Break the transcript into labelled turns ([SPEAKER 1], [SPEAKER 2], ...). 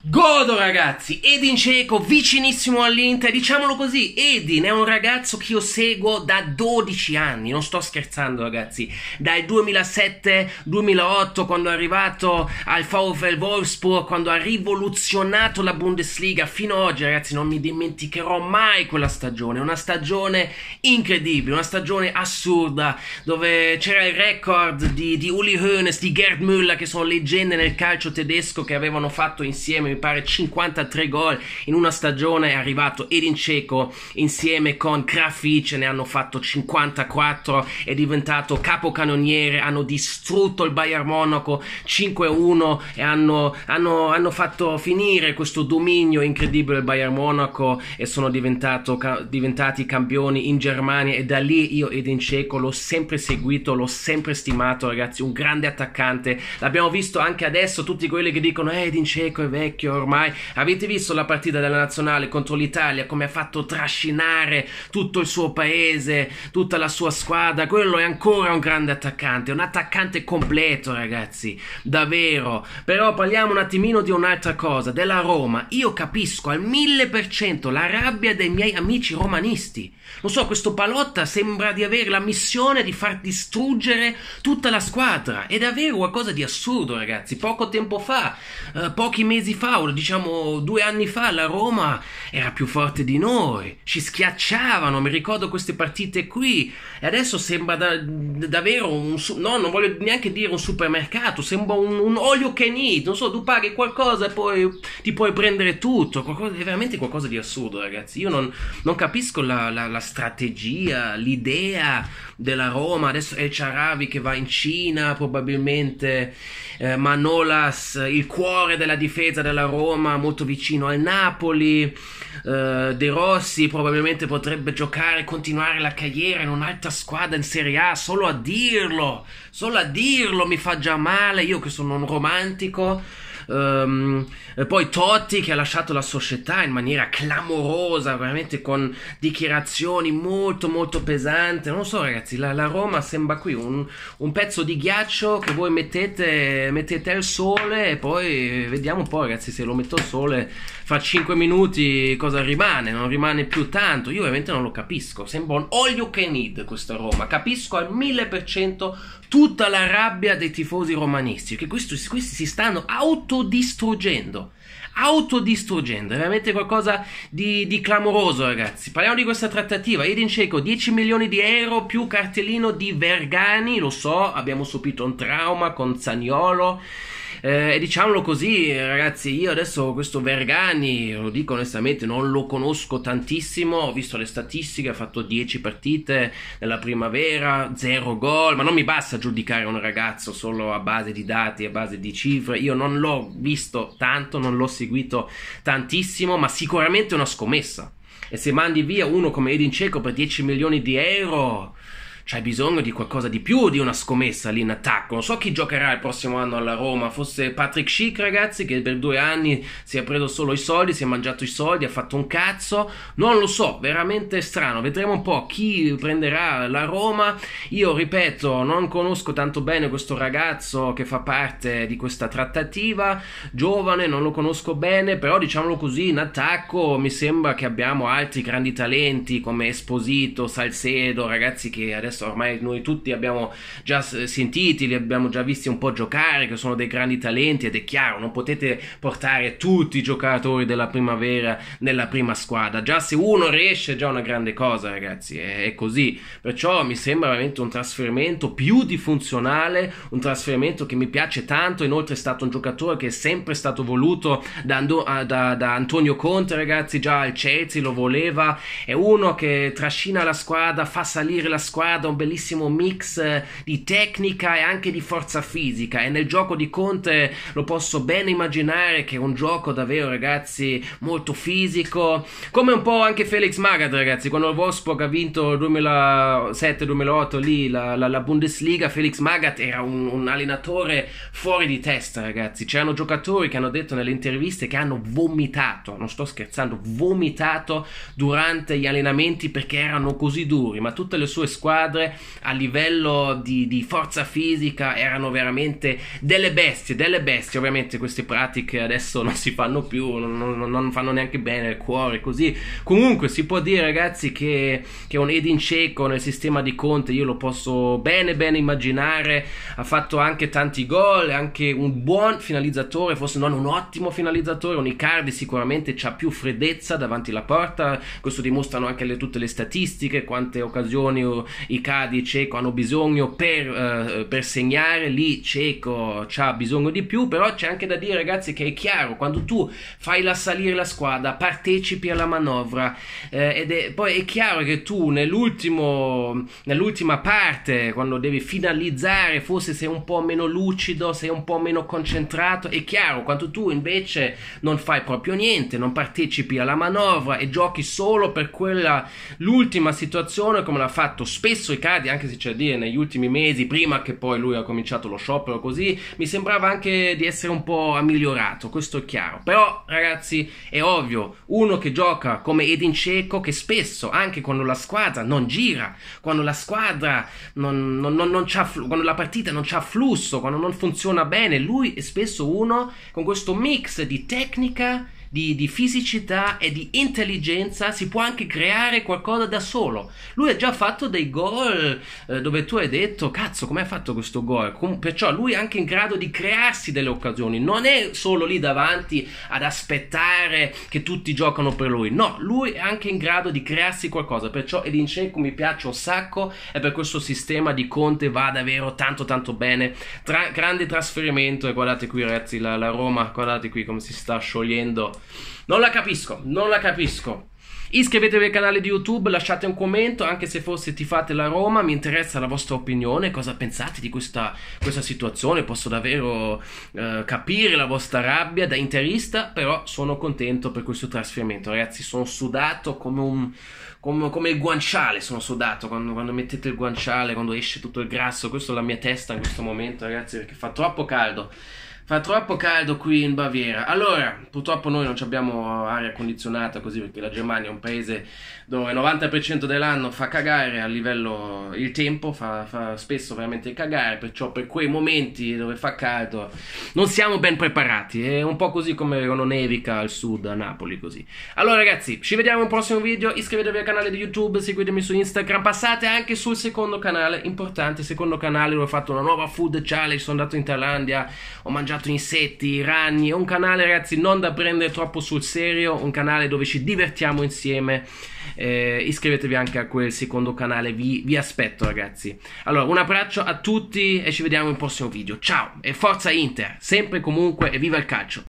[SPEAKER 1] Godo ragazzi, Edin Dzeko vicinissimo all'Inter, diciamolo così, Edin è un ragazzo che io seguo da 12 anni, non sto scherzando ragazzi, dal 2007-2008 quando è arrivato al VfL Wolfsburg, quando ha rivoluzionato la Bundesliga, fino ad oggi ragazzi non mi dimenticherò mai quella stagione, una stagione incredibile, una stagione assurda, dove c'era il record di Uli Hoeneß, di Gerd Müller, che sono leggende nel calcio tedesco, che avevano fatto insieme mi pare 53 gol in una stagione. È arrivato Edin Dzeko insieme con Krafic, ne hanno fatto 54, è diventato capocannoniere, hanno distrutto il Bayern Monaco 5-1 e hanno fatto finire questo dominio incredibile del Bayern Monaco e sono diventati campioni in Germania, e da lì io Edin Dzeko l'ho sempre seguito, l'ho sempre stimato ragazzi, un grande attaccante. L'abbiamo visto anche adesso, tutti quelli che dicono Edin Dzeko è vecchio ormai. Avete visto la partita della nazionale contro l'Italia, come ha fatto trascinare tutto il suo paese, tutta la sua squadra? Quello è ancora un grande attaccante, un attaccante completo ragazzi, davvero. Però parliamo un attimino di un'altra cosa, della Roma. Io capisco al 1000% la rabbia dei miei amici romanisti. Lo so, questo Palotta sembra di avere la missione di far distruggere tutta la squadra, è davvero qualcosa di assurdo ragazzi. Poco tempo fa, pochi mesi fa, diciamo 2 anni fa, la Roma era più forte di noi, ci schiacciavano, mi ricordo queste partite qui, e adesso sembra davvero no, non voglio neanche dire un supermercato, sembra un all you can eat, non so, tu paghi qualcosa e poi ti puoi prendere tutto, è veramente qualcosa di assurdo ragazzi. Io non capisco la strategia, l'idea della Roma. Adesso El Shaarawy che va in Cina probabilmente, Manolas, il cuore della difesa della Roma, molto vicino al Napoli, De Rossi probabilmente potrebbe giocare e continuare la carriera in un'altra squadra in Serie A. Solo a dirlo mi fa già male, io che sono un romantico. Poi Totti che ha lasciato la società in maniera clamorosa, veramente con dichiarazioni molto molto pesanti. Non so ragazzi, la Roma sembra qui un pezzo di ghiaccio che voi mettete al sole, e poi vediamo un po' ragazzi, se lo metto al sole fra 5 minuti cosa rimane. Non rimane più tanto. Io veramente non lo capisco, sembra un all you can eat questa Roma. Capisco al 1000% tutta la rabbia dei tifosi romanisti, che questi si stanno autodistruggendo, è veramente qualcosa di clamoroso ragazzi. Parliamo di questa trattativa, Edin Dzeko 10 milioni di euro più cartellino di Vergani. Lo so, abbiamo subito un trauma con Zaniolo, e diciamolo così ragazzi, io adesso questo Vergani, lo dico onestamente, non lo conosco tantissimo. Ho visto le statistiche, ha fatto 10 partite nella primavera, 0 gol, ma non mi basta giudicare un ragazzo solo a base di dati, a base di cifre. Io non l'ho visto tanto, non l'ho seguito tantissimo, ma sicuramente è una scommessa, e se mandi via uno come Edin Dzeko per 10 milioni di euro c'hai bisogno di qualcosa di più di una scommessa lì in attacco. Non so chi giocherà il prossimo anno alla Roma, forse Patrick Schick ragazzi, che per 2 anni si è preso solo i soldi, si è mangiato i soldi, ha fatto un cazzo, non lo so, veramente strano. Vedremo un po' chi prenderà la Roma. Io ripeto, non conosco tanto bene questo ragazzo che fa parte di questa trattativa, giovane, non lo conosco bene, però diciamolo così, in attacco mi sembra che abbiamo altri grandi talenti come Esposito, Salcedo, ragazzi che adesso ormai noi tutti abbiamo già sentiti, li abbiamo già visti un po' giocare, che sono dei grandi talenti. Ed è chiaro, non potete portare tutti i giocatori della primavera nella prima squadra, già se uno riesce è già una grande cosa ragazzi, è così. Perciò mi sembra veramente un trasferimento più di funzionale, un trasferimento che mi piace tanto. Inoltre è stato un giocatore che è sempre stato voluto da Antonio Conte ragazzi, già al Chelsea lo voleva, è uno che trascina la squadra, fa salire la squadra, un bellissimo mix di tecnica e anche di forza fisica, e nel gioco di Conte lo posso bene immaginare che è un gioco davvero ragazzi molto fisico, come un po' anche Felix Magath ragazzi. Quando il Wolfsburg ha vinto 2007-2008 lì la Bundesliga, Felix Magath era un allenatore fuori di testa ragazzi. C'erano giocatori che hanno detto nelle interviste che hanno vomitato, non sto scherzando, vomitato durante gli allenamenti perché erano così duri, ma tutte le sue squadre squadre a livello di forza fisica erano veramente delle bestie, ovviamente queste pratiche adesso non si fanno più, non fanno neanche bene al cuore, così. Comunque si può dire, ragazzi, che un Edin Dzeko nel sistema di Conte io lo posso bene immaginare. Ha fatto anche tanti gol, è anche un buon finalizzatore, forse non un ottimo finalizzatore. Un Icardi sicuramente c'ha più freddezza davanti alla porta, questo dimostrano anche tutte le statistiche, quante occasioni Icardi e Dzeko hanno bisogno per segnare. Lì Dzeko c'ha bisogno di più, però c'è anche da dire, ragazzi, che è chiaro, quando tu fai salire la squadra, partecipi alla manovra, poi è chiaro che tu nell'ultima parte, quando devi finalizzare, forse sei un po' meno lucido, sei un po' meno concentrato. È chiaro, quando tu invece non fai proprio niente, non partecipi alla manovra e giochi solo per l'ultima situazione, come l'ha fatto spesso Icardi, anche se c'è da dire negli ultimi mesi, prima che poi lui ha cominciato lo sciopero, così mi sembrava anche di essere un po' migliorato, questo è chiaro. Però, ragazzi, è ovvio, uno che gioca come Edin Dzeko, che spesso, anche quando la squadra non gira, quando la squadra quando la partita non c'ha flusso, quando non funziona bene, lui è spesso uno con questo mix di tecnica, di fisicità e di intelligenza, si può anche creare qualcosa da solo. Lui ha già fatto dei gol dove tu hai detto, cazzo, come ha fatto questo gol? Perciò lui è anche in grado di crearsi delle occasioni, non è solo lì davanti ad aspettare che tutti giocano per lui, no, lui è anche in grado di crearsi qualcosa. Perciò Edin Dzeko mi piace un sacco e per questo sistema di Conte va davvero tanto bene. Grande trasferimento, e guardate qui, ragazzi, la Roma, guardate qui come si sta sciogliendo. Non la capisco. Iscrivetevi al canale di YouTube, lasciate un commento, anche se forse tifate la Roma, mi interessa la vostra opinione, cosa pensate di questa situazione. Posso davvero capire la vostra rabbia da interista, però sono contento per questo trasferimento, ragazzi. Sono sudato come il guanciale, sono sudato quando mettete il guanciale, quando esce tutto il grasso. Questa è la mia testa in questo momento, ragazzi, perché fa troppo caldo. Fa troppo caldo qui in Baviera. Allora, purtroppo noi non abbiamo aria condizionata così, perché la Germania è un paese dove il 90% dell'anno fa cagare a livello, il tempo fa spesso veramente cagare, perciò per quei momenti dove fa caldo non siamo ben preparati. È un po' così come quando nevica al sud, a Napoli, così. Allora, ragazzi, ci vediamo in un prossimo video. Iscrivetevi al canale di YouTube, seguitemi su Instagram, passate anche sul secondo canale, importante, secondo canale dove ho fatto una nuova food challenge, sono andato in Thailandia, ho mangiato insetti, ragni. È un canale, ragazzi, non da prendere troppo sul serio, un canale dove ci divertiamo insieme. Iscrivetevi anche a quel secondo canale, vi aspetto, ragazzi. Allora, un abbraccio a tutti e ci vediamo in un prossimo video. Ciao e forza Inter, sempre e comunque, e viva il calcio!